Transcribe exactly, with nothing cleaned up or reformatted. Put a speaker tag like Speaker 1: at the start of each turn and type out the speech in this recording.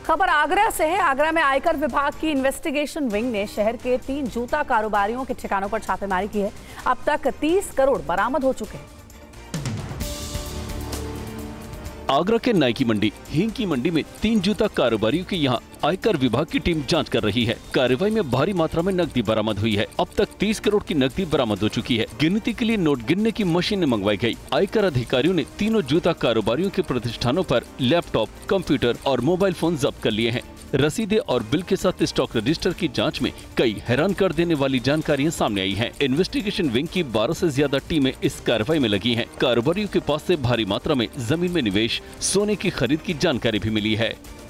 Speaker 1: खबर आगरा से है। आगरा में आयकर विभाग की इन्वेस्टिगेशन विंग ने शहर के तीन जूता कारोबारियों के ठिकानों पर छापेमारी की है। अब तक तीस करोड़ बरामद हो चुके हैं।
Speaker 2: आगरा के नाइकी मंडी हींग की मंडी में तीन जूता कारोबारियों के यहाँ आयकर विभाग की टीम जांच कर रही है। कार्रवाई में भारी मात्रा में नकदी बरामद हुई है। अब तक तीस करोड़ की नकदी बरामद हो चुकी है। गिनती के लिए नोट गिनने की मशीनें मंगवाई गई। आयकर अधिकारियों ने तीनों जूता कारोबारियों के प्रतिष्ठानों पर लैपटॉप, कंप्यूटर और मोबाइल फोन जब्त कर लिए हैं। रसीदे और बिल के साथ स्टॉक रजिस्टर की जांच में कई हैरान कर देने वाली जानकारियां सामने आई हैं। इन्वेस्टिगेशन विंग की बारह से ज्यादा टीमें इस कार्रवाई में लगी हैं। कारोबारियों के पास से भारी मात्रा में जमीन में निवेश, सोने की खरीद की जानकारी भी मिली है।